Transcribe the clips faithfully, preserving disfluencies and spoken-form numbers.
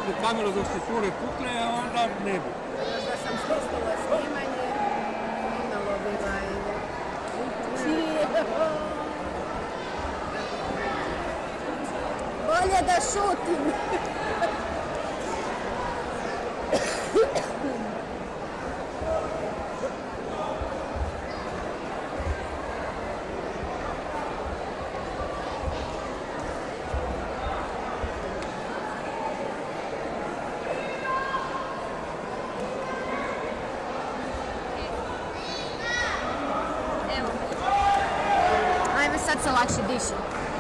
ugasili kameru dok se cure pukle, a onda ne bi. Još da sam spustila snimanje, imalo bi ga i... Bolje da šutim. Sad se lakše diše.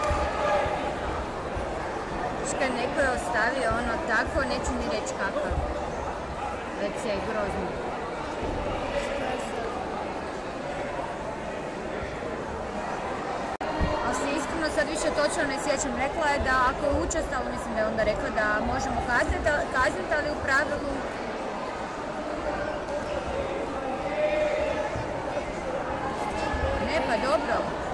Škaj neko je ostavio ono tako, neću ni reći kakav. Već je grozno. Ali se iskreno sad više točno ne sjećam. Rekla je da ako je učestalo, mislim da je onda rekla da možemo kazniti, ali u pravilu ne, pa dobro.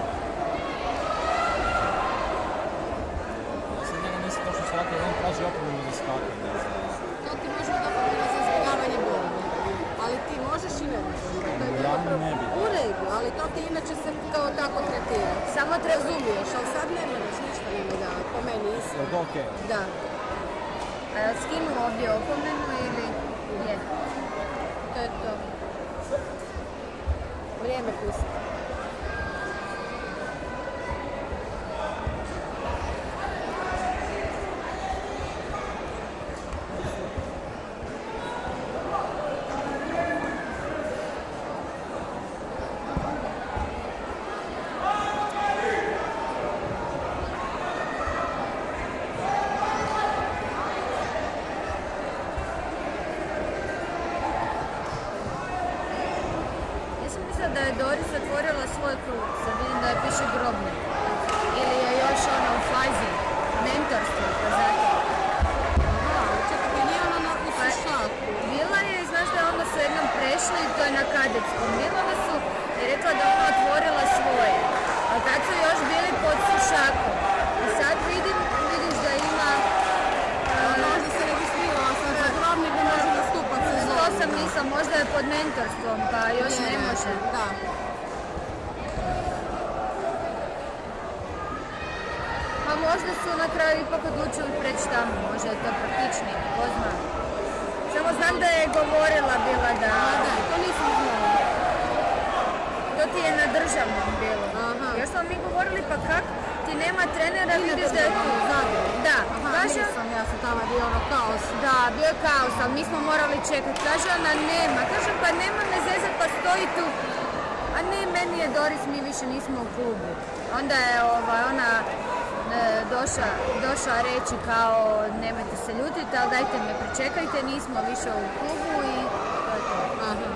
Svaki on traži opomenu za skakanje. To ti može opomenu za izbjegavanje borbe. Ali ti možeš i ne možeš. Ja ne bi. U redu, ali to ti inače se kao tako tretira. Samo te razumiješ, ali sad ne moraš ništa njima da po meni isto. Je to okej? Da. A je li skinu ovdje opomenu ili je? To je to. Vrijeme pusti. Da je Doris otvorila svoj klub, sad vidim da je piše grobno. Ili je još ona u fazi mentorstva, pa zato. Aha, čekaj, nije ona na usušaku. Bila je, znaš da je onda su jednom prešli, to je na kadetskom. Bila da su, je rekla da ona otvorila svoje. A tad su još bili pod sušakom. I sad vidim, vidiš da ima... Možda se registrirala sam za grobnik da može nastupati sezonu. To sam nisam, možda je pod mentorstvom, pa još ne može. Da. Pa možda su na kraju ipak odlučili preći tamo, možda je to praktičnije, ko zna. Samo znam da je govorila bila da... A da, to nisam znala. To ti je na državnom bilo. Aha. Još smo mi govorili, pa kak? Ti nema trenera, vidiš da je tu. Da. Aha, kaže, nisam, ja sam tamo bio ono kaos. da, bio je kaos, ali mi smo morali čekati. Kaže ona, nema. Kaže, pa nema me zezat, pa stoji tu. A ne, meni je Doris, mi više nismo u klubu. Onda je ovaj, ona e, došla, došla reći kao, nemojte se ljutiti, ali dajte me pričekajte, nismo više u klubu i to je to. Aha.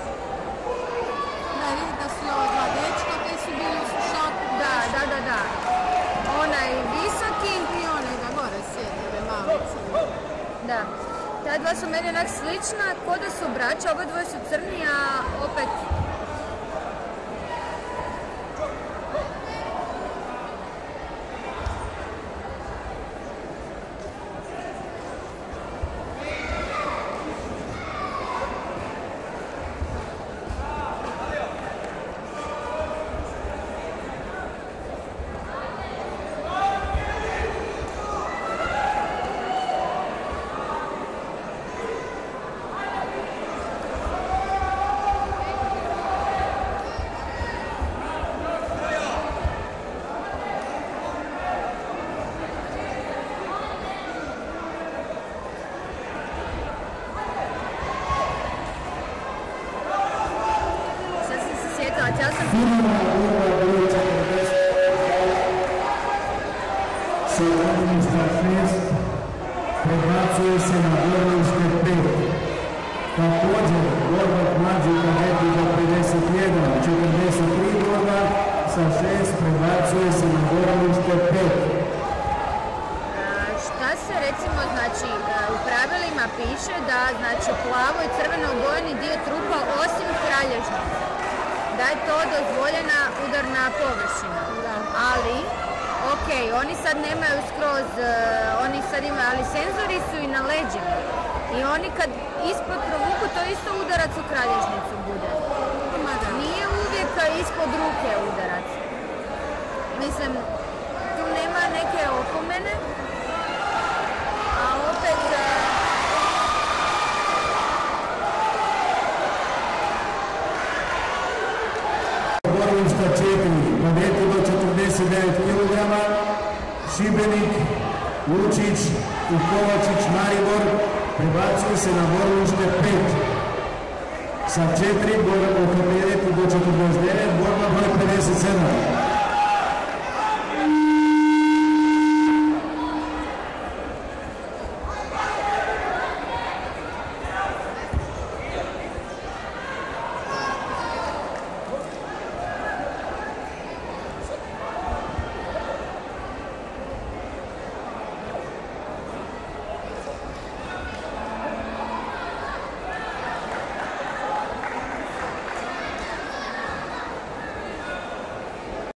Da, vidi da su ova dva dečka koji su bili u sušaku. Da, da, da, da. Onaj visoki I onaj da gore sjedi, ove malice. Da. Ta dva su meni onak slična, ko da su braća, oba dvoje su crni, a opet... Prebacuje se na borilište pet. Također, borbak mlađi kadeti za pedeset jedan četrdeset tri boda sa šest prebacuje se na borilište pet. Šta se recimo, znači, u pravilima piše da, znači, plavo i crveno obojeni dio trupa osim kralježnice, da je to dozvoljena udarna površina. Ali, ok, oni sad nemaju skroz, uh, oni sad imaju, ali senzori su i na leđima. oni kad ispod provuku, to isto udarac u kralježnicu bude. Nije uvijek ispod ruke udarac. Mislim, tu nema neke opomene, a opet... Borilišta četiri, kadeti do četrdeset devet kilograma, Šibenik, Lučić i Kovačić Maribor prebacuju se na borilište pet. Sa četiri, kadeti do četrdeset devet, borba broj pedeset sedam.